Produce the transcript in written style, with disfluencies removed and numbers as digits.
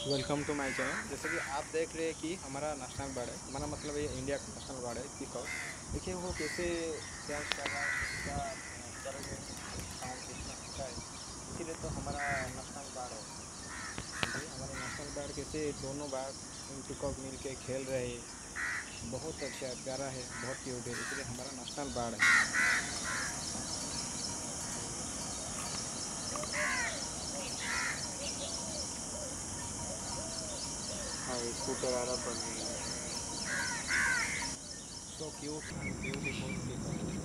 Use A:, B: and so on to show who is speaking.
A: Welcome to my channel. जैसे कि आप देख रहे हैं कि हमारा नेशनल बर्ड है, हमारा मतलब ये इंडिया का नेशनल बर्ड है पीकॉक। देखिए वो कैसे डांस कर रहा है, उसका पर साउंड कितना अच्छा है। इसीलिए तो हमारा नेशनल बर्ड है। देखिए हमारा नेशनल बर्ड कैसे दोनों बर्ड पीकॉक मिल के खेल रहे हैं। बहुत अच्छा प्यारा है, बहुत क्यूट है, इसलिए हमारा नेशनल बर्ड है।
B: हाँ, स्कूटर आ रहा बंद नहीं है।
A: So cute and beautiful peacock.